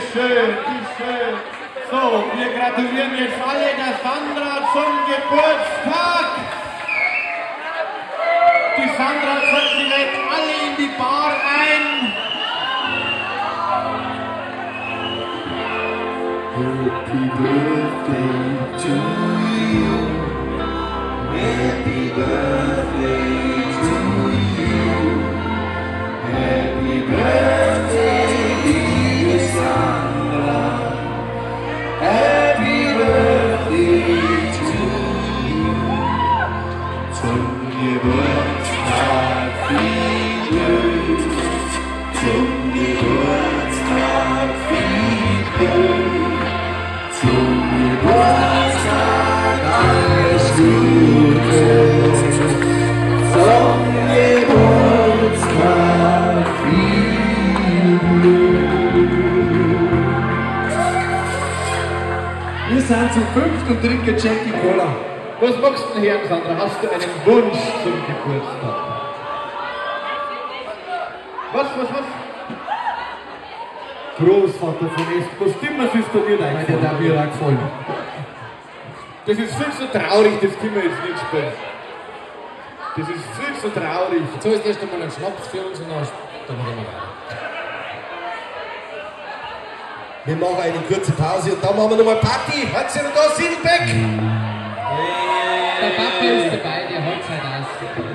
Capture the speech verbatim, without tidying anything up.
ist schön, ist schön. So, wir gratulieren jetzt alle der Sandra zum Geburtstag. Die Sandra sagt, sie lädt alle in die Bar ein. Happy birthday to you. Happy birthday to you. Happy birthday, dear Sandra. Happy birthday to you. Zum Geburtstag viel Glück. Zum Geburtstag viel Glück. Zum Geburtstag alles Gute. Zum Geburtstag viel Glück. Wir sind zu fünft und trinken Jackie Cola. Was magst du denn her, Sandra? Hast du einen Wunsch zum Geburtstag? Was, was, was? Großvater von Est, was immer ist da dir Nein, der hat mir auch gefallen. Das ist viel zu traurig, das können wir jetzt nicht spielen. Das ist viel zu traurig. Jetzt holst du erst einmal einen Schnaps für uns und dann gehen wir weiter. Wir machen eine kurze Pause und dann machen wir nochmal Party. Hat sie noch da, Sindlbach? Der Papa ist dabei, der holt halt aus.